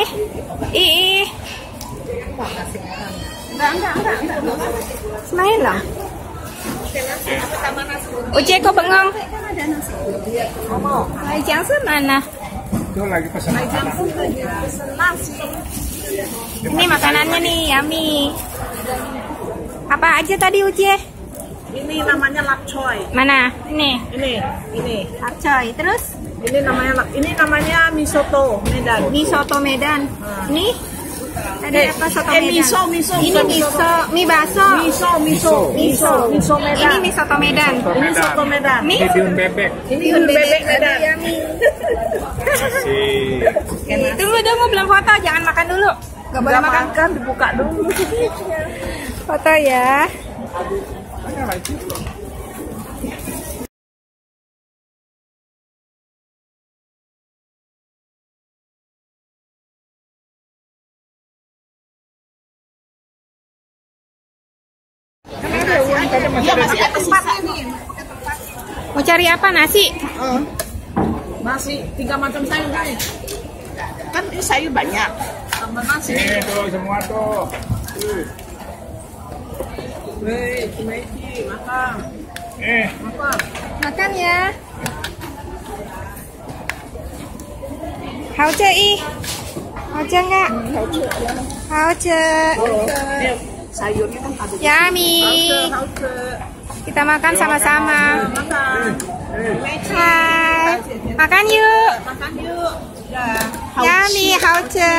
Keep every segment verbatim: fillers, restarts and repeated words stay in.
Ih, ih. Enggak, enggak, enggak, enggak. Semain lah. Uci kok bengong? Lai Jiangsun mana? Itu lagi pesan. Lai Jiangsun lagi pesan nasi. Ini makanannya nih, yummy. Apa aja tadi Uci? Ini namanya lapcoy. Mana? Ini. Ini, ini. Lapcoy. Terus? Ini namanya lap, ini namanya misoto Medan. Mie soto Medan. Ini? Ada Eh, apa soto eh, Medan? miso, miso, Ini bukan miso, mie baso. Miso, miso, miso, miso Ini Medan. mie soto Medan. Ini soto Medan. Mie? Ini bihun bebek. Ini bebek Medan. Si. Tunggu, tunggu, belum foto. Jangan makan dulu. Gak boleh Nggak makan. makan, dibuka dulu. Foto ya. Iya, masih ada tempatnya nih. Mau cari apa? Nasi? Masih tiga macam sayur nih. Kan ini sayur banyak. Tambah nasi. Ini tuh semua tuh. Weh, Cimeci, makan. Eh, Makan. Makan ya. Hao ce i. Hao ce enggak? Hao ce. Ini sayurnya kan ada. Yummy. Hauce. Kita makan sama-sama. Makan. Hai. Makan yuk. Makan yuk. Ya. Yummy, hao ce.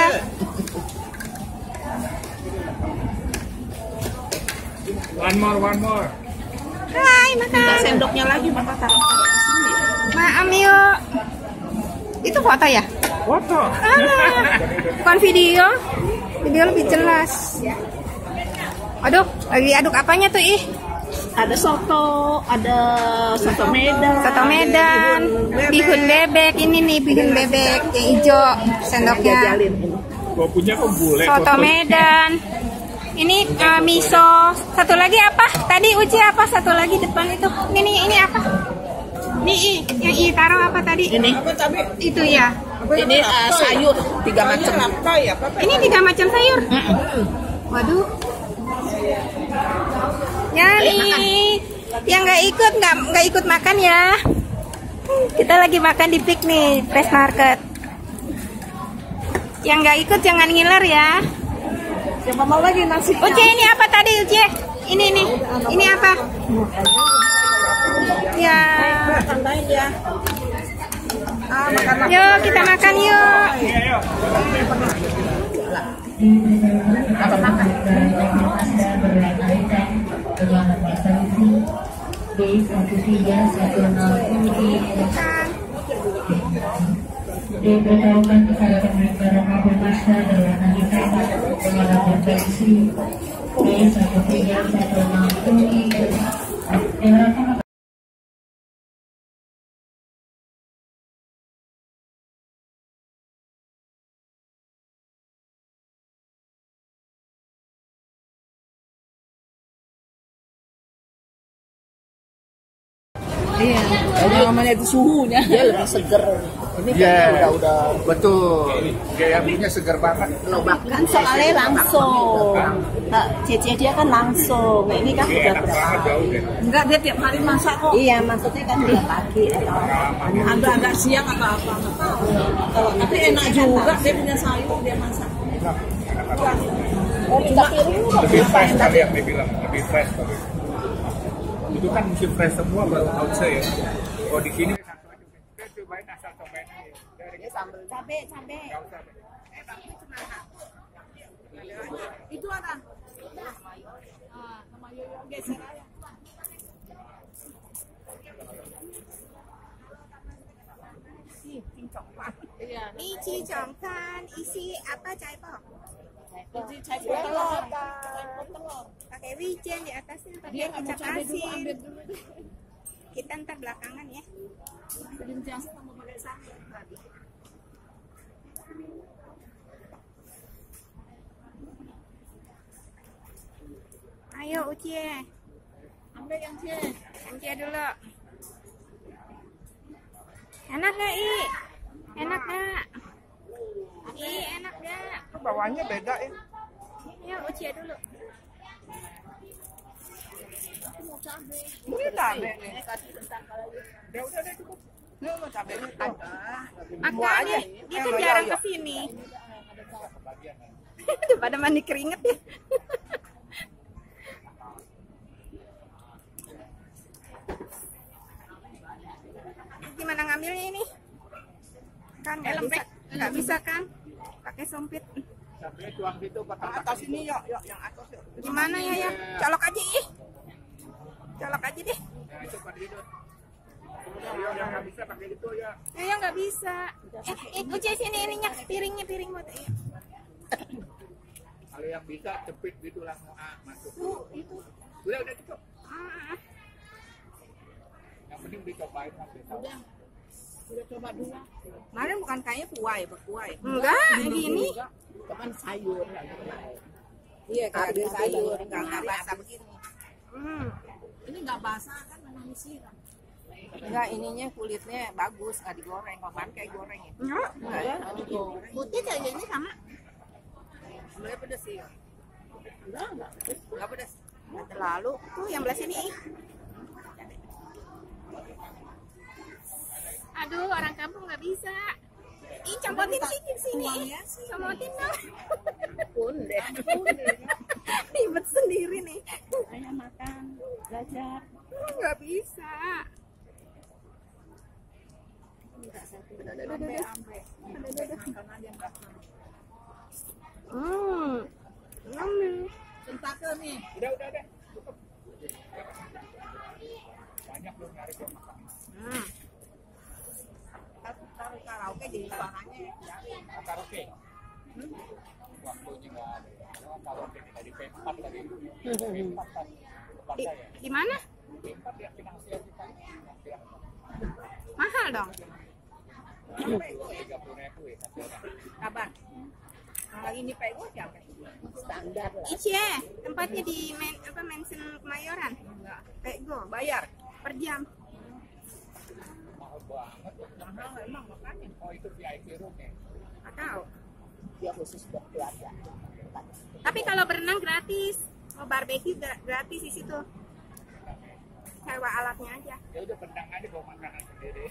one more, one more. Hai, Kita makan. sendoknya lagi, Bapak taruh-taruh di sini. Maam yuk. Itu foto ya? Foto. Alah. Bukan video. Video lebih jelas. Aduh, lagi aduk apanya tuh ih? Ada soto, ada soto Medan. Soto Medan, bihun bebek. Ini nih bihun bebek yang hijau. Sendoknya. Jajalin ini. Gua punya kok bule. Soto Medan. Ini uh, miso. Satu lagi apa? Tadi Uci apa? Satu lagi depan itu. Ini nih, ini apa? Ini i, yang i taruh apa tadi? Ini. Itu ya. Ini uh, sayur tiga macam. Ini tiga macam sayur. Waduh. Ya nih, yang nggak ikut nggak nggak ikut makan ya. Kita lagi makan di piknik Fresh Market. Yang nggak ikut jangan ngiler ya. Siapa mau lagi nasi? Uci ini apa tadi Uci? Ini nih, ini apa? Ya. Tambahin ya. Ah, makan makan. Yuk kita makan yuk. Apa makan? Diberitahukan kepada pemerintah Roma bermasa dalam hari Jumat pengalaman pensi B satu tiga satu enam tujuh diharapkan Iya, namanya itu suhunya. Dia lebih seger. Ini Iya, udah udah betul. Gaya punya segar banget. kan soalnya langsung. Nah, cece dia kan langsung. Nah, ini kan Ini udah enak berapa banget jauh hari? deh. Enggak, dia tiap hari masak kok. Iya, maksudnya kan tiap pagi atau ada agak siang atau apa nggak tahu. Kalau tapi enak juga dia punya sayur dia masak. Oh, cuma Lebih fresh kali yang dibilang, lebih fresh kali. Itu kan mesti fresh semua baru Hauce ya. Oh di sini satu aja. Kita cobain asal cobain aja. Dari sambal cabe cabe. nggak usah deh. Itu ada. Ah, sama yoyo geser aja. Iya. Ini congkan isi apa caipok? Isi campur telur. Telur. Pakai wijen di atasnya pakai Dia nggak mau kecap cabai dulu, asin. ambil dulu deh. Kita ntar belakangan ya. Bikin jasa sama pakai sayur tadi. Ayo Uci. Ambil yang cie. Uci dulu. Enak gak I? Enak gak? I enak gak? bawahnya beda ya. Ya, Uci dulu. Ini cabe nih. Ya udah deh cukup. Ini mau cabe ini ada. Makanya dia kan jarang kesini. Pada mandi keringet ya. Gimana ngambilnya ini? Kan nggak bisa, nggak bisa kan? Pakai sumpit. Sampai tuang situ pakai Atas ini yuk, yuk yang atas yuk. Gimana ya ya? Colok aja ih. Colok aja deh. Ya itu pakai itu. Kalau yang nggak bisa pakai itu ya. Ya ya nggak bisa. Eh, eh Uci sini ininya piringnya piring buat ya. Kalau yang bisa cepit gitu langsung ah, masuk. Tuh, itu. Udah udah cukup. Ah. Yang penting dicobain sampai tahu. Udah coba dulu. Kemarin bukan kayaknya kuai, berkuai. Enggak, gini. Kan sayur. Iya, kayak ada sayur, enggak enggak basah begini. Hmm. Ini enggak basah kan memang disiram. Enggak, ininya kulitnya bagus, enggak digoreng. Kemarin kayak goreng ya. Enggak. Enggak ya, digoreng. Putih kayak gini sama. Sebenarnya pedes sih. Enggak, enggak. Enggak pedes. Nggak terlalu. Tuh yang belah sini. Aduh, orang kampung nggak bisa. Ih, copotin sedikit sini. Copotin dong. Pun deh. Ribet sendiri nih. Ayo makan, belajar. Nggak bisa. Hmm. Yummy. Centake nih. Udah udah deh. Cukup. Banyak belum nyari ke makan. Hmm. Taruh karaoke jadi suaranya. Nah, karaoke. Hmm? Waktunya nggak ada. Kalau karaoke kita di P empat tadi. P empat kan tempat Di, saya. di mana? P empat yang finansial kita. Mahal dong. tiga puluh ribu ya. Kabar. Kalau ini pego siapa? Standar lah. Icie, tempatnya di men, apa Mansion Kemayoran. Enggak. Pego, Bayar. per jam. Mahal banget. Mahal emang makanya. Oh itu V I P room ya. Nggak tahu. Dia khusus buat keluarga. Tapi kalau berenang gratis. Mau barbecue gra- gratis di situ. Sewa alatnya aja. Ya udah pendang aja bawa makanan sendiri.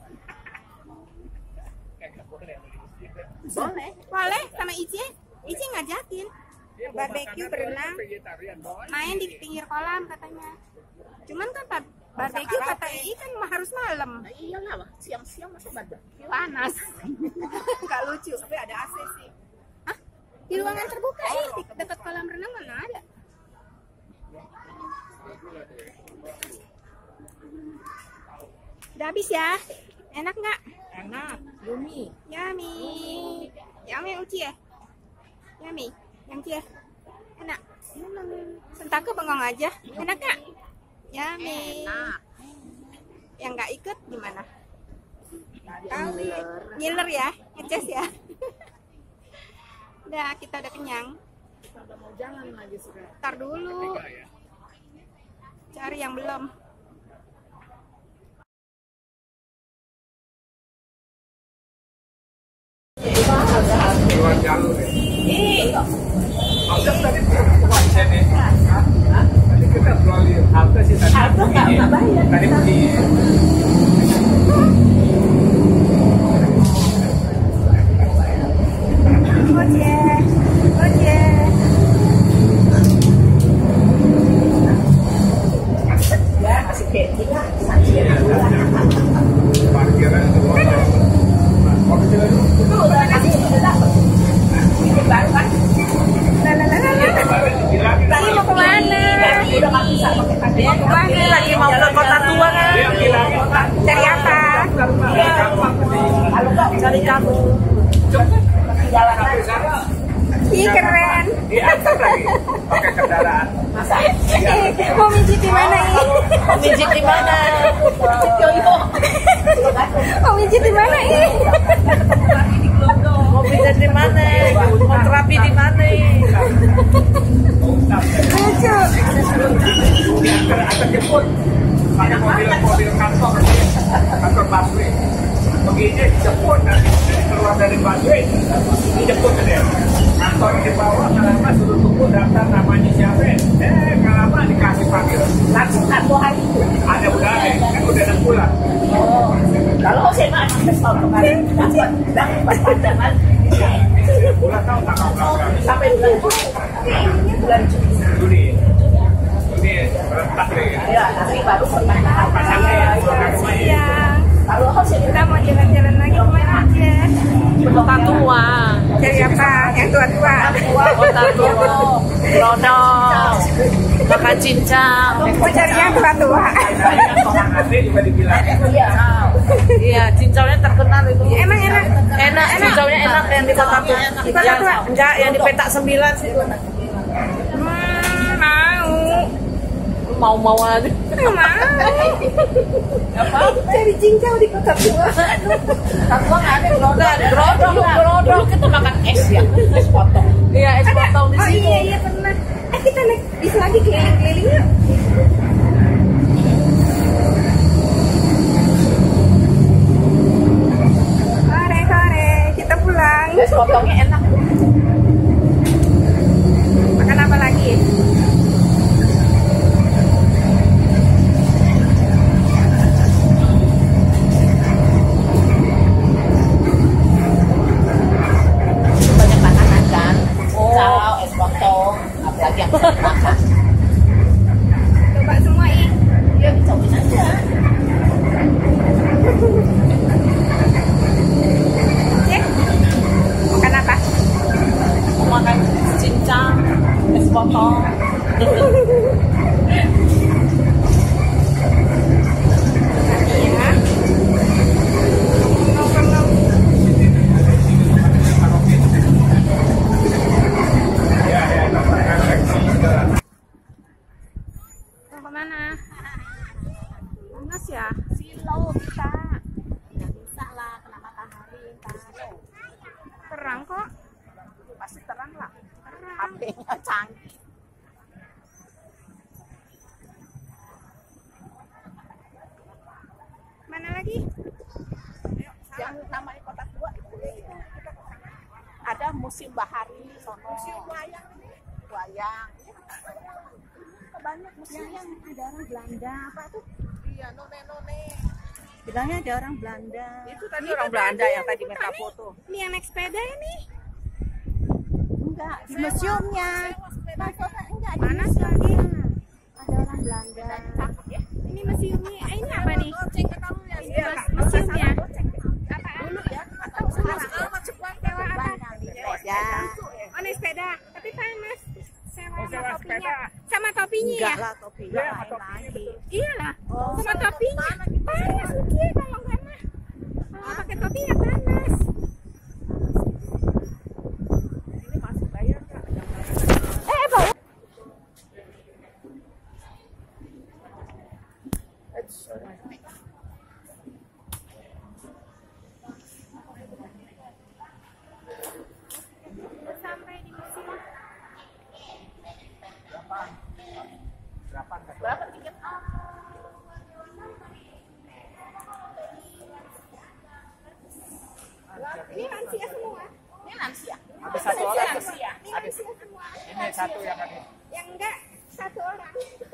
Kayak nggak boleh. Boleh. Boleh sama Icie. Icie ngajakin. Dia bawa Barbecue, makanan, berenang. dia vegetarian, bawa aja Main di sendiri. pinggir kolam katanya. Cuman kan bar- barbecue kata I I kan harus malam. Nah, iyalah, siang-siang masa badan. Panas. Nggak lucu. Tapi ada A C sih. Hah? Di ruangan terbuka ih, di dekat kolam renang mana ada? Udah habis ya? Enak nggak? Enak, Yumi. Yummy. Yummy Uci ya? Yummy. Yang Cie. Enak. Sentake bengong aja. Enak nggak? Yummy. Enak. Yang nggak ikut gimana? Kali. Ngiler ya? Ngeces ya? Udah, kita udah kenyang. Udah mau jalan lagi sekarang. Ntar dulu. Cari yang belum. Keluar jalur ya. Maksudnya tadi bukan sini. Tadi kita melalui halte sih tadi. Halte nggak bayar. Tadi pergi. Oke. Oke. Ya, masih penting lah. Parkiran semua. Mau kecil aja. Tuh, udah kasih udah dapat. Ini baru kan? Tadi mau kemana? Udah nggak bisa pakai tadi. Mau kemana? Lagi mau ke kota tua kan? Cari apa? Kalau nggak cari kamu. Jalan aja. Ih keren. Diantar lagi pakai kendaraan. Masa? Mau mijit di mana ini? Mijit di mana? Yoyo. Mau mijit di mana ini? Mau mijit di mana? Mau terapi di mana? Lucu. Diantar atau jemput. Pakai mobil-mobil kantor, kantor busway. Begini dijemput nanti keluar dari busway, dijemput ke dia. Kantor Bulan tahu tanggal berapa? Sampai bulan Juli. Juli berentak deh. ya, nanti baru pertanyaan. Siang. Kalau harus Kita mau jalan-jalan lagi kemana aja? kota tua, Cari apa? Yang tua-tua. kota tua, Brodol, makan cincang. Mau cari yang tua-tua. Orang asli juga dibilang. Iya, cincaunya terkenal itu. Emang enak? Enak, cincaunya enak yang di kota tua. Di kota tua? Enggak, yang di petak sembilan sih. Hmm, mau. Mau-mau aja. Mau. Apa? Cari cincau di kota tua. Kota tua nggak ada Brodol, Brodol, Brodol. Kita makan es ya, es potong. Iya, es potong di Oh sini. iya iya pernah. Eh kita naik bis lagi keliling-keliling yuk. Kore kore, kita pulang. Es potongnya enak. Makan apa lagi? Banyak makanan kan. Cincau, es potong, apalagi yang bisa dimakan. Coba semua ih. Ya dicobain aja. Cek. Makan apa? Mau makan cincang, es potong. Iya. Mau mau. Ya, ya, refleksi segala. Mau kemana? Panas ya? Silau kita. Nggak bisa lah, kena matahari ntar. Terang kok. Pasti terang lah. Terang. H P-nya canggih. Mana lagi? Yang namanya kota tua itu ada musim bahari sono. Musim wayang ini. Wayang. Banyak musim yang ada orang Belanda apa tuh? Iya, none none. Bilangnya ada orang Belanda. Itu tadi orang Belanda yang tadi minta foto. Ini yang naik sepeda ini. Enggak, di museumnya. Masuknya enggak di Panas museum. lagi. Ada orang Belanda. Ini museumnya. Eh, ini apa nih? Goceng ke kamu ya. Ini mas- museumnya. Apa? Dulu ya, atau sekarang Sewa apa? ya. Oh, naik sepeda. Tapi panas. Sewa Oh, sewa sama topinya. sepeda. Sama topinya ya? Enggak lah, topinya Iya, lain topinya lagi. Iya lah. Oh, Sama sama topinya. kemana gitu? Panas Uci kalau nggak mah. Kalau pakai topi ya panas. Ini masih bayar nggak? Eh, bawa. Sampai di museum. Berapa tiket? Ini lansia semua. Ini lansia. Ada satu orang. Lansia. Ini lansia semua. Ini satu yang ada. Yang enggak satu orang.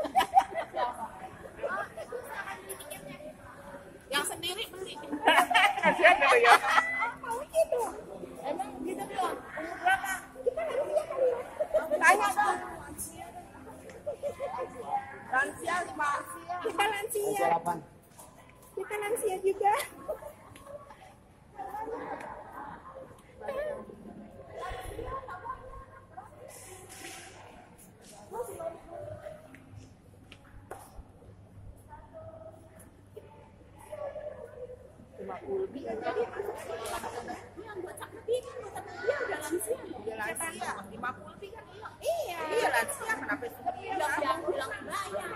Yang sendiri beli. Kasihan gitu ya. Mau gitu. Emang gitu belum? Umur berapa? Kita lansia kali ya. Tanya dong. Lansia lima. Kita lansia. Kita lansia juga. Cuma ulbi. Yang buat cakep dia kan buat cakep dia udah lansia. Udah lansia. Lima puluh kan iya. Iya. Iya lansia kenapa itu? Bilang yang bilang bayar.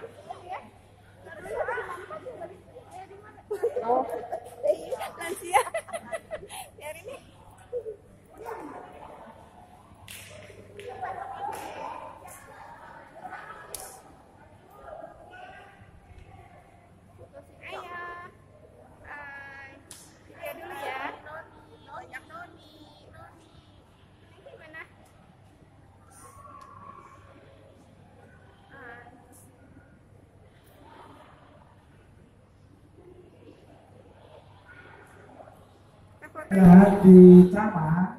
Oh, lansia. Biar ini. Ayo. Hai. Ya dulu ya. di camat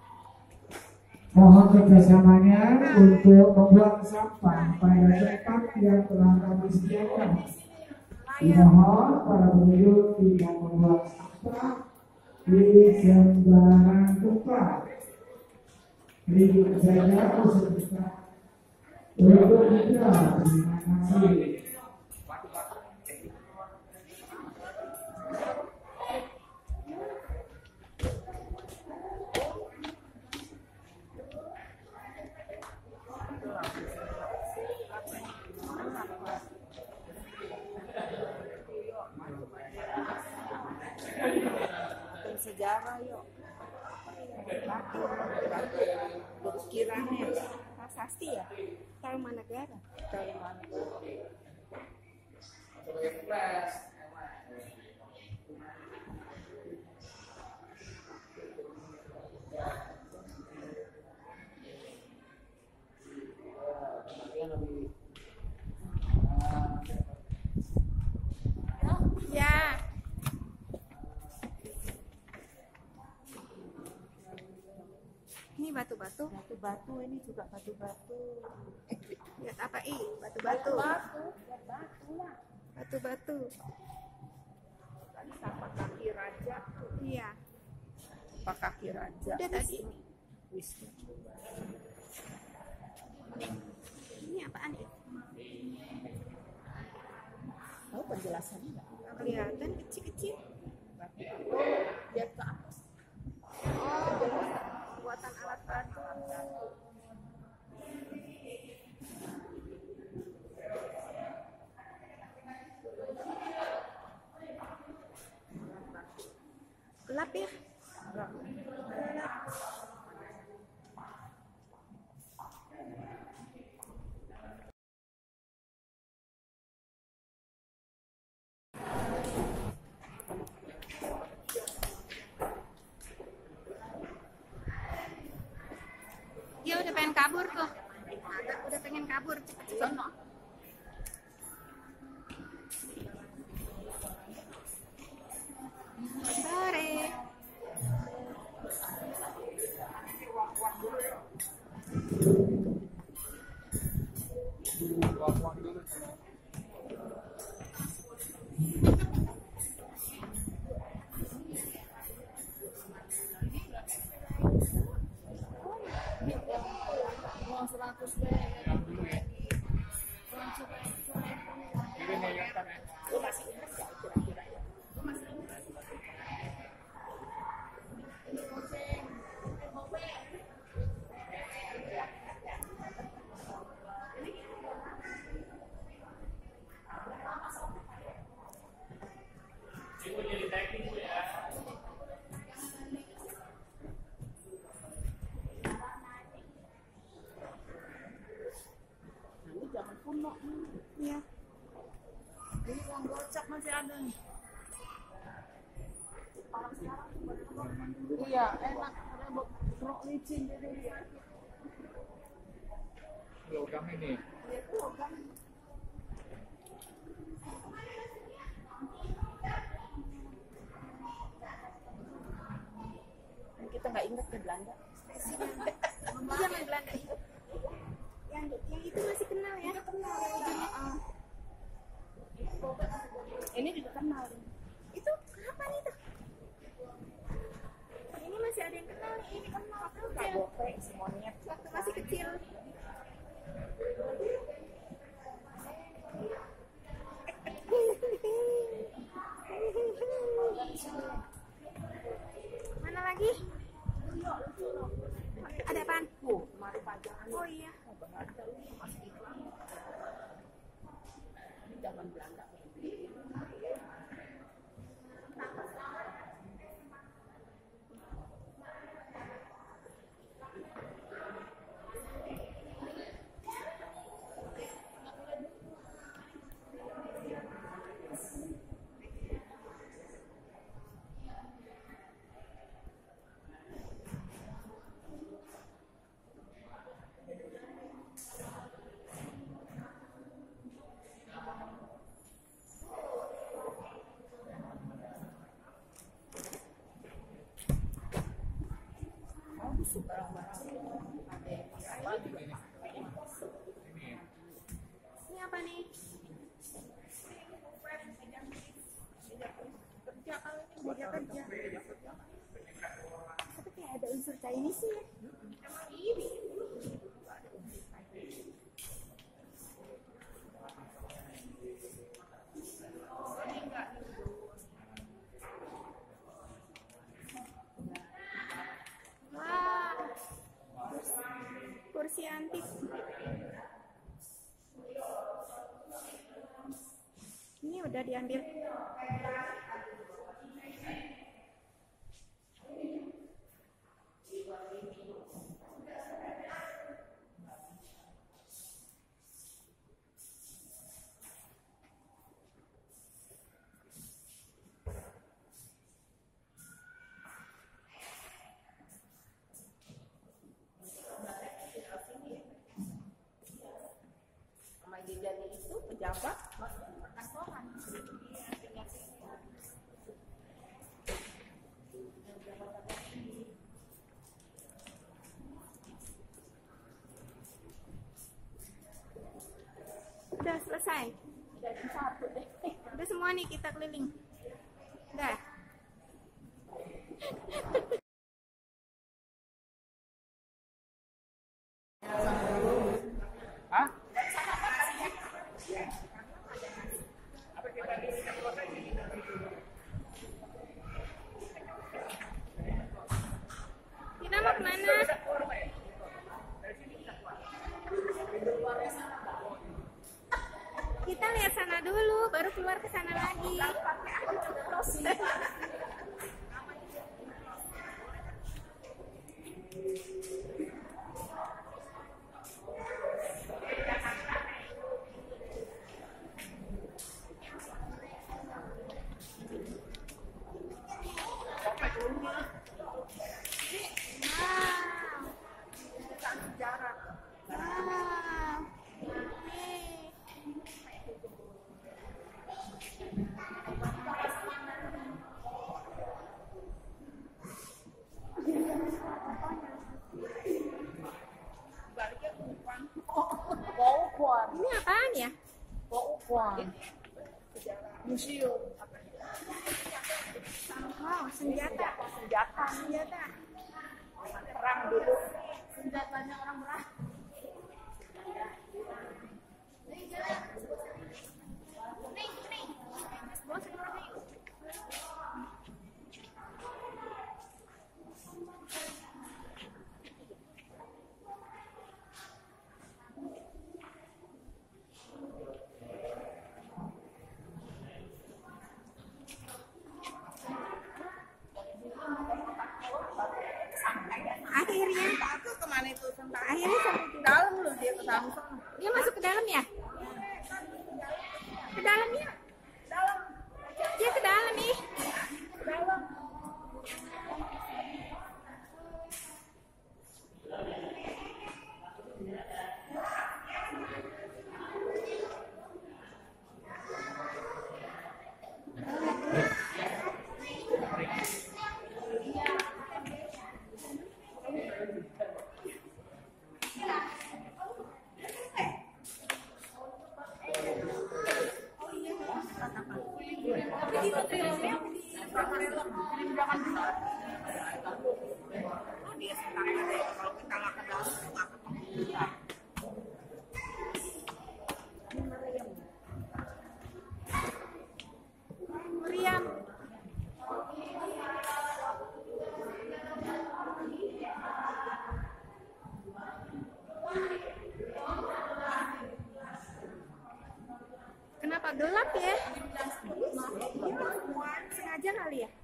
mohon kerjasamanya untuk membuang sampah pada tempat yang telah kami sediakan. Dimohon para pengunjung tidak membuang sampah di sembarang tempat. Ini saja usul kita untuk kita. Terima kasih. Sejarah yuk. Berkiranya prasasti ya. Tarumanegara. Tarumanegara. Ya. Ini batu-batu. Batu-batu ini juga batu-batu. Lihat apa ih? Batu-batu. Batu-batu. Tadi sama kaki raja. Iya. Apa kaki raja? Udah tadi. Wisnu. Ini apaan ih? Tahu penjelasannya nggak? Kelihatan kecil-kecil. Lihat ke atas. Oh, buatan alat batu. Gelap ya? Dia udah pengen kabur tuh. Ada udah pengen kabur cepet-cepet. Sore. Zaman kuno. Iya. Ini uang gocap masih ada nih. Iya, enak. Ada rok licin jadi. Logam ini. Itu logam. Kita nggak ingat ke Belanda. Zaman Belanda itu. Yang yang itu masih kenal ya? Kenal ya ujungnya. Oh. Ini juga kenal. Itu kapan itu? Ini masih ada yang kenal nih. Ini kenal waktu Nggak kecil. bope, si monyet. Waktu masih kecil. Mana lagi? Ada apaan? Tuh, kemarin pajangan. Oh iya. Masih iklan. Ini zaman Belanda. busuk barang-barang. Ini apa nih? Kerja kali ini meja kerja. Tapi kayak ada unsur Chinese sih ya. Wah, kursi antik. Ini udah diambil. Sama jadi itu pejabat kantoran. Udah selesai. Jadi satu deh. Udah semua nih kita keliling. Udah. Hah? Kita mau kemana? Kita lihat sana dulu, baru keluar ke sana lagi. Wow. Yeay. Baukuan, Ini apaan ya? baukuan. Museum. Wow, senjata. Senjata. Senjata. Perang dulu. Senjatanya orang perang. Akhirnya, Aku kemana itu? akhirnya sampai di Dalam lu dia ke dalam sana. Dia masuk ke dalam ya? Ke dalam ya? Dalam, Dia ke dalam nih. dalam. Oh dia senang ada ya. Kalau kita nggak ke dalam tuh nggak ketemu kita. Meriam. Kenapa gelap ya? Sengaja kali ya?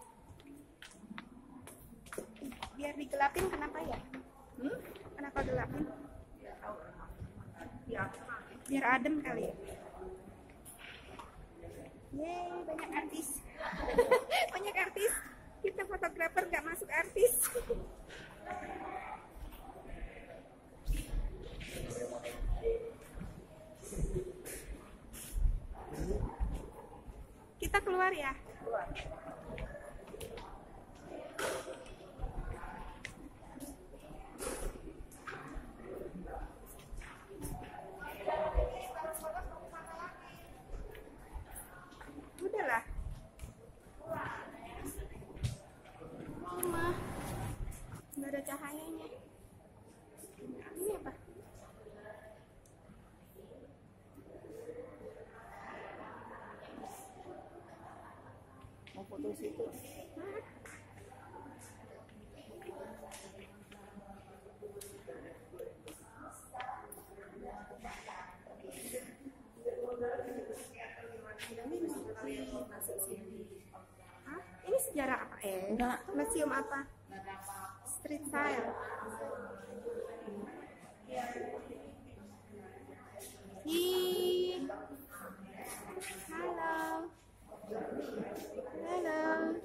Biar digelapin kenapa ya? Hmm? Kenapa gelapin? Biar adem kali ya? Yeay, banyak artis. Banyak artis. Kita fotografer gak masuk artis. Kita keluar ya? cahayanya. Ini apa? Mau foto situ. Hah? Ini sejarah apa? Eh, Enggak. museum apa? Street style. Hi. Halo. Halo.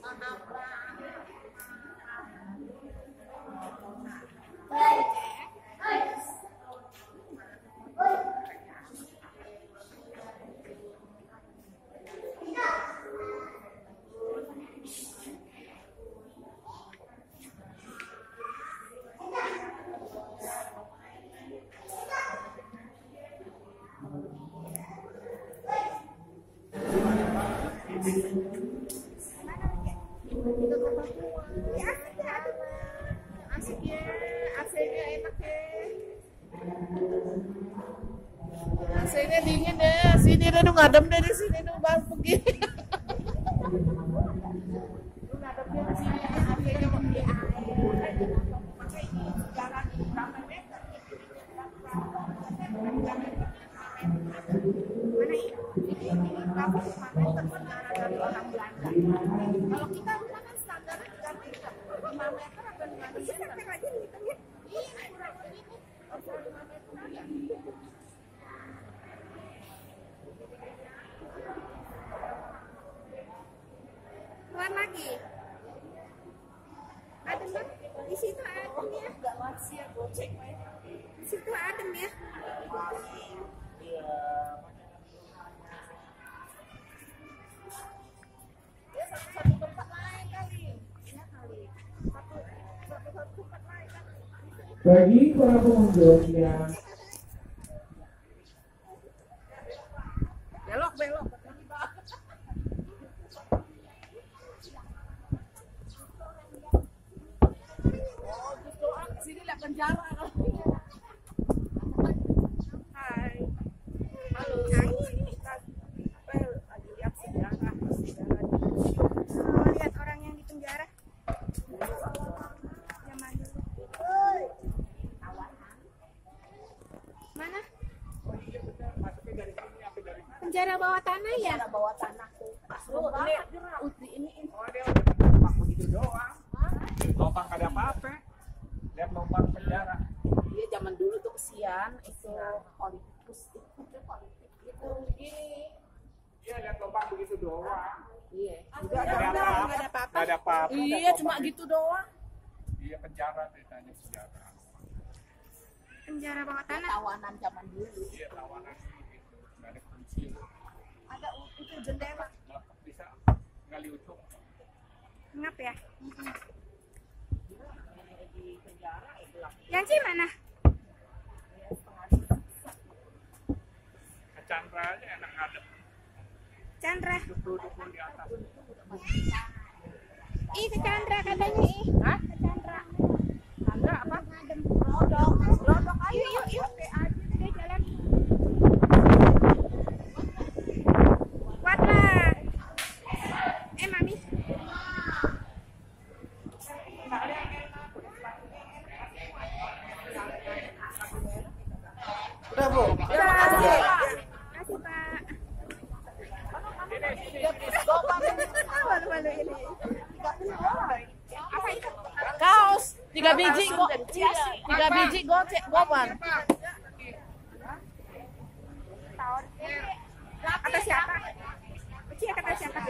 Asik ya, asiknya enak ya. A C-nya dingin deh. Sini deh, lu ngadem deh di sini lu bang pergi. Lu ngadem deh di sini. A C-nya mau di air. Pakai ini jalan berapa meter? Mana ini? Ini ini berapa lima meter sekarang dari orang Belanda. Kalau kita rumah kan standarnya tiga meter, lima meter atau lima meter. Sampai lagi hitungnya. Iya, kurang lebih. Kalau lima meter ya. Keluar lagi. Adem kan? Di situ adem ya. Enggak masih ya gocek. Di situ adem ya. Ya satu-satu tempat lain kali. Iya kali. Satu satu-satu tempat lain kan. Bagi para pengunjung yang Belok belok. Oh, justru sini lihat penjara. Hai. Halo. Kita lagi lihat sejarah sejarah. Oh, lihat orang yang di penjara. Zaman dulu. Mana? Penjara bawah tanah ya? Ada bawah tanah tuh. Oh, ini uti ini Oh, dia udah lubang begitu doang. Lubang ada apa-apa. Lihat lubang penjara. dia zaman dulu tuh kesian itu politikus itu politik itu gini. Iya, lihat lubang begitu doang. Iya. Udah ada apa-apa. Nggak ada apa-apa. Nggak ada apa-apa. Iya, cuma gitu doang. Iya, penjara ceritanya sejarah. Penjara bawah tanah. Tawanan zaman dulu. Iya, tawanan gitu. Nggak ada kunci. Ada itu jendela. Nggak bisa gali utuh. Ngap ya? Di penjara itu lah. Yang Ci mana? Chandra aja enak ngadep. Chandra. Duduk-duduk di atas. Ih, ke Chandra katanya ih. Hah? Ke Chandra. Ada apa? Lodok. Lodok ayo. Yuk, yuk, yuk. Oke aja deh jalan. Kuat lah. Eh, Mami. Udah, Bu. Ya, makasih. Makasih, Pak. Malu-malu ini. Apa itu? Kaos tiga biji go. Tiga biji gocek goban. Kata siapa? Uci ya, kata siapa?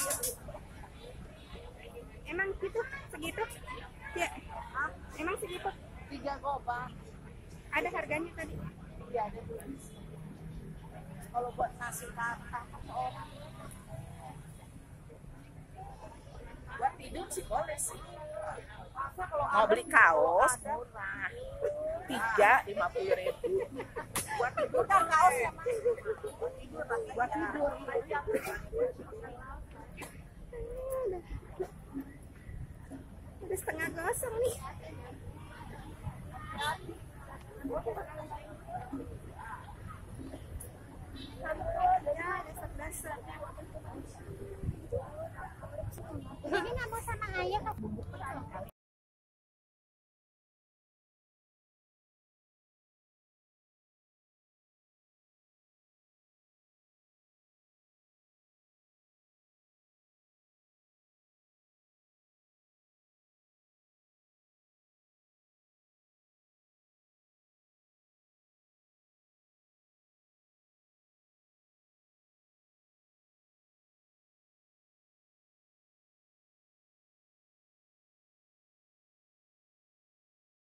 Emang gitu? Segitu? Ya. Emang segitu? Tiga goban. Ada harganya tadi? Iya, ada tuh. Kalau buat nasi kata orang. Buat tidur sih boleh sih. Masa kalau mau beli kaos murah. Tiga lima puluh ribu. Buat tidur kan kaos ya, Mas. Buat tidur tapi buat tidur. Udah setengah gosong nih.